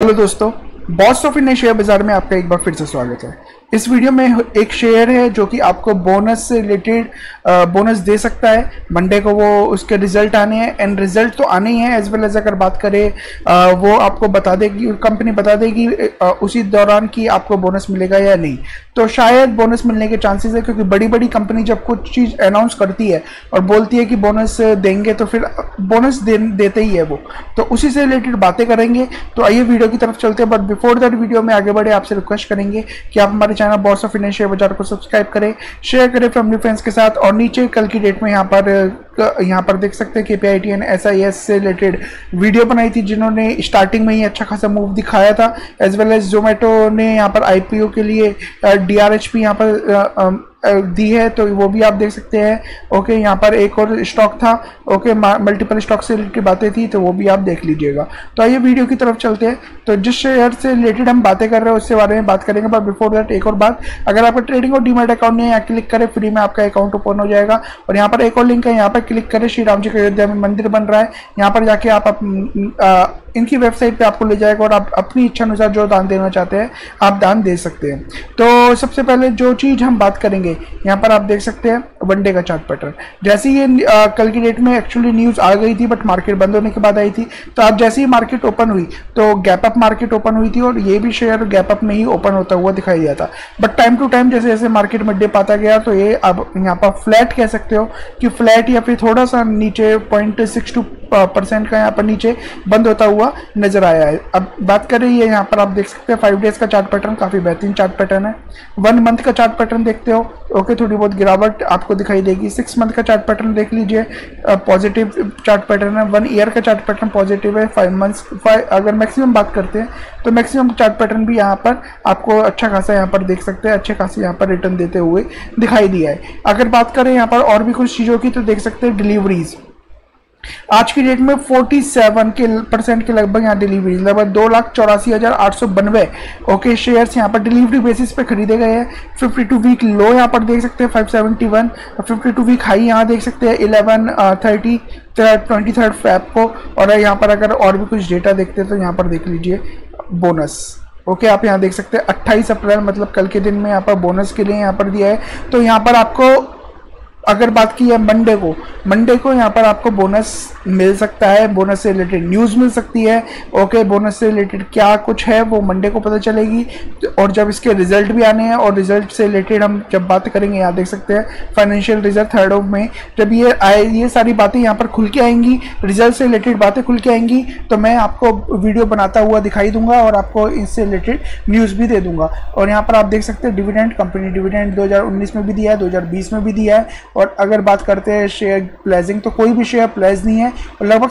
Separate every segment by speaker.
Speaker 1: Hello दोस्तों, boss of India share बाजार में आपका एक बार फिर से स्वागत है। इस वीडियो में एक शेयर है जो कि आपको बोनस से रिलेटेड बोनस दे सकता है। मंडे को वो उसके रिजल्ट आने हैं एंड रिजल्ट तो आने ही हैं, एज वेल एज अगर बात करें वो आपको बता देगी, कंपनी बता देगी उसी दौरान कि आपको बोनस मिलेगा या नहीं। तो शायद बोनस मिलने के चांसेस है, क्योंकि बड़ी बड़ी कंपनी जब कुछ चीज़ अनाउंस करती है और बोलती है कि बोनस देंगे तो फिर बोनस देते ही है वो। तो उसी से रिलेटेड बातें करेंगे। तो आइए वीडियो की तरफ चलते हैं, बट बिफोर दैट वीडियो में आगे बढ़े आपसे रिक्वेस्ट करेंगे कि आप हमारे channel boss of India share बाजार को सब्सक्राइब करें, शेयर करें फैमिली फ्रेंड्स के साथ। और नीचे कल की डेट में यहाँ पर देख सकते हैं कि KPIT ने SIS से रिलेटेड वीडियो बनाई थी, जिन्होंने स्टार्टिंग में ही अच्छा खासा मूव दिखाया था। एज वेल एज जोमेटो ने यहाँ पर IPO के लिए DRH भी यहाँ पर दी है, तो वो भी आप देख सकते हैं। ओके, यहाँ पर एक और स्टॉक था, ओके, मल्टीपल स्टॉक से रिलेटेड बातें थी, तो वो भी आप देख लीजिएगा। तो आइए वीडियो की तरफ चलते हैं। तो जिस शेयर से रिलेटेड हम बातें कर रहे हैं उसके बारे में बात करेंगे, पर बिफोर दैट एक और बात, अगर आपका ट्रेडिंग और डीमैट अकाउंट नहीं है, यहाँ क्लिक करें, फ्री में आपका अकाउंट ओपन हो जाएगा। और यहाँ पर एक और लिंक है, यहाँ पर क्लिक करें, श्री राम जी का अयोध्या में मंदिर बन रहा है, यहाँ पर जाके आप इनकी वेबसाइट पे आपको ले जाएगा और आप अपनी इच्छा अनुसार जो दान देना चाहते हैं आप दान दे सकते हैं। तो सबसे पहले जो चीज़ हम बात करेंगे, यहाँ पर आप देख सकते हैं वनडे का चार्ट पैटर्न। जैसे ये कल की डेट में एक्चुअली न्यूज़ आ गई थी, बट मार्केट बंद होने के बाद आई थी। तो आप जैसे ही मार्केट ओपन हुई तो गैप अप मार्केट ओपन हुई थी, और ये भी शेयर गैप अप में ही ओपन होता हुआ दिखाई दिया था। बट टाइम टू टाइम जैसे जैसे मार्केट में डिप आता गया, तो ये अब यहाँ पर फ्लैट कह सकते हो कि फ्लैट या फिर थोड़ा सा नीचे 0.62% का यहाँ पर नीचे बंद होता हुआ नजर आया है। अब बात करें, ये यहाँ पर आप देख सकते हैं 5 डेज का चार्ट पैटर्न, काफी बेहतरीन चार्ट पैटर्न है। 1 मंथ का चार्ट पैटर्न देखते हो, ओके, थोड़ी बहुत गिरावट आपको दिखाई देगी। 6 मंथ का चार्ट पैटर्न देख लीजिए, पॉजिटिव चार्ट पैटर्न है। 1 ईयर का चार्ट पैटर्न पॉजिटिव है। 5 मंथ्स अगर मैक्सिमम बात करते हैं तो मैक्सिमम चार्ट पैटर्न भी यहाँ पर आपको अच्छा खासा यहाँ पर देख सकते हैं, अच्छे खासे यहाँ पर रिटर्न देते हुए दिखाई दिया है। अगर बात करें यहाँ पर और भी कुछ चीज़ों की, तो देख सकते हैं डिलीवरीज आज की डेट में 47% के लगभग यहाँ डिलीवरी, लगभग 2,84,892 ओके शेयर्स यहाँ पर डिलीवरी बेसिस पे खरीदे गए हैं। 52 वीक लो यहाँ पर देख सकते हैं 571, 52 वीक हाई यहाँ देख सकते हैं 1130 23 फेब को। और यहाँ पर अगर और भी कुछ डेटा देखते हैं तो यहाँ पर देख लीजिए बोनस, ओके, आप यहाँ देख सकते हैं 28 अप्रैल मतलब कल के दिन में यहाँ पर बोनस के लिए यहाँ पर दिया है। तो यहाँ पर आपको अगर बात की है मंडे को यहाँ पर आपको बोनस मिल सकता है, बोनस से रिलेटेड न्यूज़ मिल सकती है। ओके, बोनस से रिलेटेड क्या कुछ है वो मंडे को पता चलेगी, और जब इसके रिजल्ट भी आने हैं, और रिजल्ट से रिलेटेड हम जब बात करेंगे, यहाँ देख सकते हैं फाइनेंशियल रिजल्ट 3 मई, जब ये आए, ये सारी बातें यहाँ पर खुल के आएंगी, रिजल्ट से रिलेटेड बातें खुल के आएंगी, तो मैं आपको वीडियो बनाता हुआ दिखाई दूंगा और आपको इससे रिलेटेड न्यूज़ भी दे दूंगा। और यहाँ पर आप देख सकते हैं डिविडेंड, कंपनी डिविडेंड 2019 में भी दिया है, 2020 में भी दिया है। और अगर बात करते हैं शेयर प्लेजिंग, तो कोई भी शेयर प्लेज नहीं है, और लगभग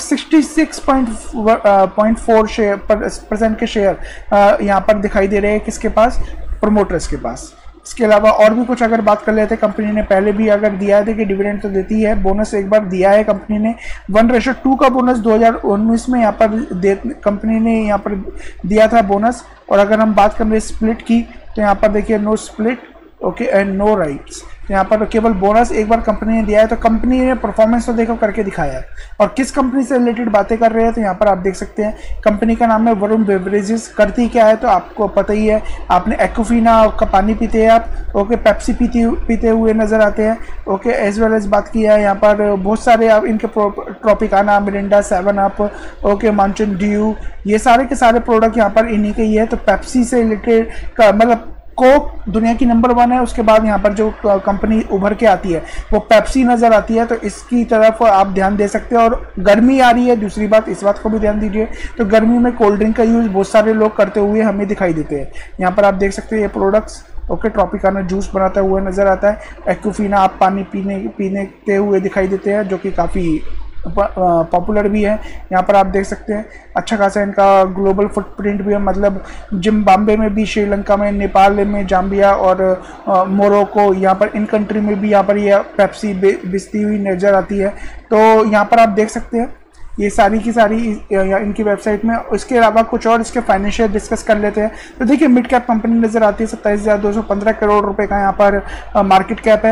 Speaker 1: 66.4% के शेयर यहाँ पर दिखाई दे रहे हैं किसके पास, प्रमोटर्स के पास। इसके अलावा और भी कुछ अगर बात कर लेते हैं, कंपनी ने पहले भी अगर दिया है कि डिविडेंड तो देती है, बोनस एक बार दिया है कंपनी ने 1:2 का बोनस 2019 में यहाँ पर कंपनी ने यहाँ पर दिया था बोनस। और अगर हम बात करें स्प्लिट की, तो यहाँ पर देखिए no split, okay, and no rights, यहाँ पर केवल बोनस एक बार कंपनी ने दिया है। तो कंपनी ने परफॉर्मेंस तो देखो करके दिखाया है। और किस कंपनी से रिलेटेड बातें कर रहे हैं, तो यहाँ पर आप देख सकते हैं कंपनी का नाम है वरुण बेवरेजेस। करती क्या है तो आपको पता ही है, आपने एक्वाफिना का पानी पीते हैं आप, ओके, पेप्सी पीते हुए नजर आते हैं, ओके। एज वेल एज बात की है यहाँ पर बहुत सारे आप इनके Tropicana, Mirinda, 7 up, okay, Mountain Dew, ये सारे के सारे प्रोडक्ट यहाँ पर इन्हीं के ही है। तो पेप्सी से रिलेटेड का मतलब कोक दुनिया की नंबर 1 है, उसके बाद यहाँ पर जो कंपनी उभर के आती है वो पेप्सी नज़र आती है, तो इसकी तरफ आप ध्यान दे सकते हैं। और गर्मी आ रही है, दूसरी बात इस बात को भी ध्यान दीजिए, तो गर्मी में कोल्ड ड्रिंक का यूज़ बहुत सारे लोग करते हुए हमें दिखाई देते हैं। यहाँ पर आप देख सकते हैं ये प्रोडक्ट्स, ओके, ट्रॉपिकाना जूस बनाता हुआ नज़र आता है, एक्वाफिना आप पानी पीने हुए दिखाई देते हैं, जो कि काफ़ी पॉपुलर भी है। यहाँ पर आप देख सकते हैं अच्छा खासा इनका ग्लोबल फुटप्रिंट भी है, मतलब जिम्बाब्वे में भी, श्रीलंका में, नेपाल में, जाम्बिया और मोरक्को, यहाँ पर इन कंट्री में भी यहाँ पर ये पेप्सी बेचती हुई नज़र आती है। तो यहाँ पर आप देख सकते हैं ये सारी की सारी इनकी वेबसाइट में। इसके अलावा कुछ और इसके फाइनेंशियल डिस्कस कर लेते हैं। तो देखिए मिड कैप कंपनी नज़र आती है, 27,215 करोड़ रुपए का यहाँ पर मार्केट कैप है।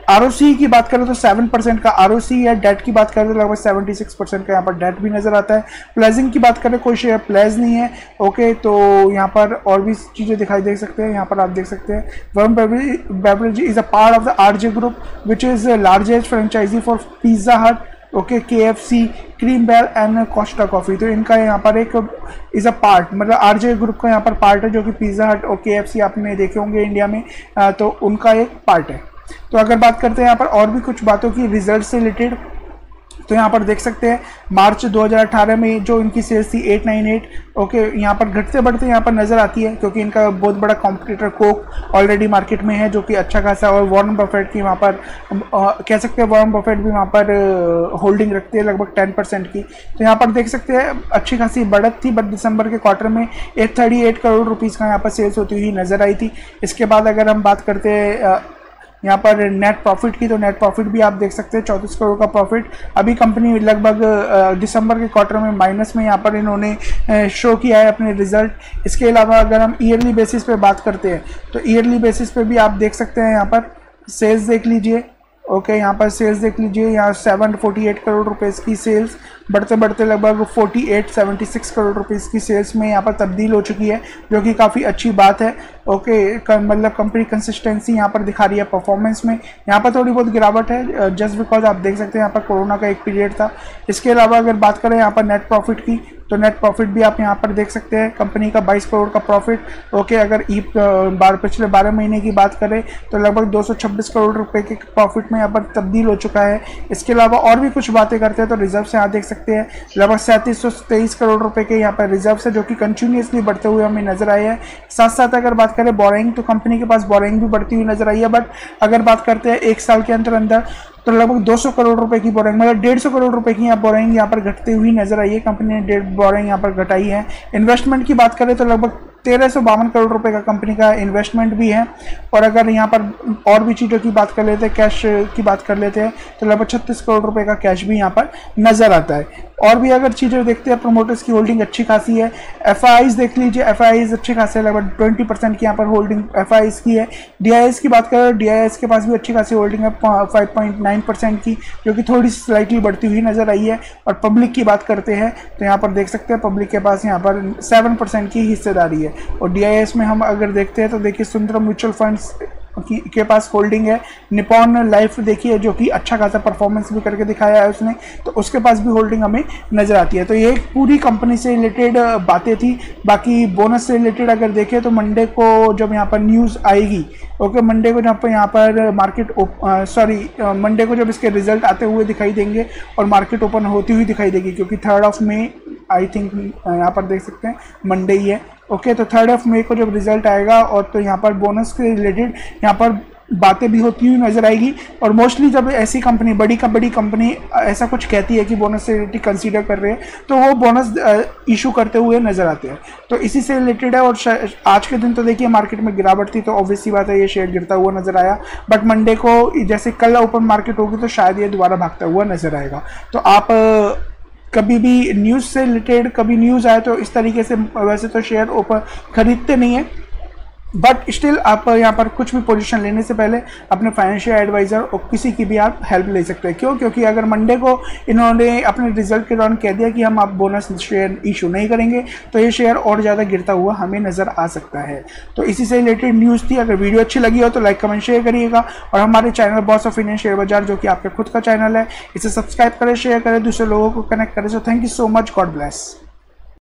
Speaker 1: ROC की बात करें तो 7% का ROC है। डेट की बात करें तो लगभग 76% का यहाँ पर डेट भी नजर आता है। प्लेजिंग की बात करें कोई शेयर प्लेज नहीं है। ओके, तो यहाँ पर और भी चीज़ें दिखाई दे सकते हैं। यहाँ पर आप देख सकते हैं Varun beverage is a part of the RJ group which is largest franchisee for Pizza Hut, okay, KFC, Cream Bell and Costa Coffee. तो इनका यहाँ पर एक इज़ अ पार्ट, मतलब RJ ग्रुप का यहाँ पर पार्ट है, जो कि पिज़्ज़ा हट और KFC आपने देखे होंगे इंडिया में, तो उनका एक पार्ट है। तो अगर बात करते हैं यहाँ पर और भी कुछ बातों की रिजल्ट से रिलेटेड, तो यहाँ पर देख सकते हैं मार्च 2018 में जो इनकी सेल्स थी 898, ओके, यहाँ पर घटते बढ़ते यहाँ पर नज़र आती है, क्योंकि इनका बहुत बड़ा कॉम्पिटिटर कोक ऑलरेडी मार्केट में है, जो कि अच्छा खासा, और वॉरेन बफेट की वहाँ पर कह सकते हैं वॉरेन बफेट भी वहाँ पर होल्डिंग रखते हैं लगभग 10% की। तो यहाँ पर देख सकते हैं अच्छी खासी बढ़त थी, बट दिसंबर के क्वार्टर में 838 करोड़ रुपीज़ का यहाँ पर सेल्स होती हुई नज़र आई थी। इसके बाद अगर हम बात करते हैं यहाँ पर नेट प्रॉफिट की, तो नेट प्रॉफिट भी आप देख सकते हैं 34 करोड़ का प्रॉफिट। अभी कंपनी लगभग दिसंबर के क्वार्टर में माइनस में यहाँ पर इन्होंने शो किया है अपने रिजल्ट। इसके अलावा अगर हम ईयरली बेसिस पे बात करते हैं, तो ईयरली बेसिस पे भी आप देख सकते हैं यहाँ पर सेल्स देख लीजिए, ओके, यहाँ पर सेल्स देख लीजिए, यहाँ 748 करोड़ रुपए की सेल्स बढ़ते बढ़ते लगभग 76 करोड़ रुपीस की सेल्स में यहाँ पर तब्दील हो चुकी है, जो कि काफ़ी अच्छी बात है। ओके, मतलब कंपनी कंसिस्टेंसी यहाँ पर दिखा रही है परफॉर्मेंस में। यहाँ पर थोड़ी बहुत गिरावट है जस्ट बिकॉज आप देख सकते हैं यहाँ पर कोरोना का एक पीरियड था। इसके अलावा अगर बात करें यहाँ पर नेट प्रॉफिट की, तो नेट प्रॉफिट भी आप यहाँ पर देख सकते हैं कंपनी का 22 करोड़ का प्रॉफिट। ओके, अगर पिछले 12 महीने की बात करें तो लगभग 226 करोड़ रुपए के प्रॉफिट में यहाँ पर तब्दील हो चुका है। इसके अलावा और भी कुछ बातें करते हैं तो रिजर्व से यहाँ देख सकते हैं लगभग 3723 करोड़ रुपए के यहाँ पर रिजर्व है, जो कि कंटिन्यूसली बढ़ते हुए हमें नजर आए हैं। साथ साथ अगर बात करें बोरिंग, तो कंपनी के पास बोरिंग भी बढ़ती हुई नजर आई है, बट अगर बात करते हैं एक साल के अंदर तो लगभग 200 करोड़ रुपए की बोरिंग, मतलब 150 करोड़ रुपए की यहाँ बोरिंग यहाँ पर घटती हुई नजर आई है। कंपनी ने 1.5 बोरिंग यहाँ पर घटाई है। इन्वेस्टमेंट की बात करें तो लगभग 1352 करोड़ रुपए का कंपनी का इन्वेस्टमेंट भी है। और अगर यहाँ पर और भी चीज़ों की बात कर लेते हैं, कैश की बात कर लेते हैं, तो लगभग 36 करोड़ रुपए का कैश भी यहाँ पर नजर आता है। और भी अगर चीज़ें देखते हैं, प्रोमोटर्स की होल्डिंग अच्छी खासी है। FIIs देख लीजिए, FIIs अच्छे खासे लगभग 20% की यहाँ पर होल्डिंग FIIs की है। DIIs की बात करें, DIIs के पास भी अच्छी खासी होल्डिंग है 5.9% की, जो कि थोड़ी स्लाइटली बढ़ती हुई नजर आई है। और पब्लिक की बात करते हैं तो यहाँ पर देख सकते हैं पब्लिक के पास यहाँ पर 7% की हिस्सेदारी है। और DIIs में हम अगर देखते हैं तो देखिए सुंदरम म्यूचुअल फंड्स के पास होल्डिंग है। निपॉन लाइफ देखिए, जो कि अच्छा खासा परफॉर्मेंस भी करके दिखाया है उसने, तो उसके पास भी होल्डिंग हमें नजर आती है। तो ये पूरी कंपनी से रिलेटेड बातें थी। बाकी बोनस से रिलेटेड अगर देखें तो मंडे को जब यहाँ पर न्यूज़ आएगी, ओके, मंडे को जब यहाँ पर मार्केट मंडे को जब इसके रिजल्ट आते हुए दिखाई देंगे और मार्केट ओपन होती हुई दिखाई देगी, क्योंकि 3 मई आई थिंक यहाँ पर देख सकते हैं मंडे ही है। ओके, तो 3 मई को जब रिजल्ट आएगा और तो यहाँ पर बोनस के रिलेटेड यहाँ पर बातें भी होती हुई नजर आएगी। और मोस्टली जब ऐसी कंपनी बड़ी कंपनी ऐसा कुछ कहती है कि बोनस से रिलेटेड कंसीडर कर रहे हैं, तो वो बोनस इशू करते हुए नजर आते हैं। तो इसी से रिलेटेड है। और आज के दिन तो देखिए मार्केट में गिरावट थी, तो ऑब्वियस सी बात है ये शेयर गिरता हुआ नजर आया। बट मंडे को जैसे कल ओपन मार्केट होगी तो शायद ये दोबारा भागता हुआ नजर आएगा। तो आप कभी भी न्यूज़ से रिलेटेड कभी न्यूज़ आए तो इस तरीके से, वैसे तो शेयर ओपन खरीदते नहीं है, बट स्टिल आप यहाँ पर कुछ भी पोजीशन लेने से पहले अपने फाइनेंशियल एडवाइज़र और किसी की भी आप हेल्प ले सकते हैं। क्यों? क्योंकि अगर मंडे को इन्होंने अपने रिजल्ट के दौरान कह दिया कि हम आप बोनस शेयर इशू नहीं करेंगे, तो ये शेयर और ज़्यादा गिरता हुआ हमें नज़र आ सकता है। तो इसी से रिलेटेड न्यूज़ थी। अगर वीडियो अच्छी लगी हो तो लाइक कमेंट शेयर करिएगा। और हमारे channel boss of Indian share बाजार, जो कि आपका खुद का चैनल है, इसे सब्सक्राइब करें, शेयर करें, दूसरे लोगों को कनेक्ट करें। So thank you so much, God bless.